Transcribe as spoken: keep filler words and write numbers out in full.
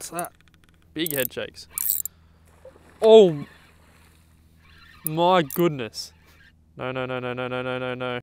What's that? Big head shakes. Oh my goodness. No, no, no, no, no, no, no, no, no.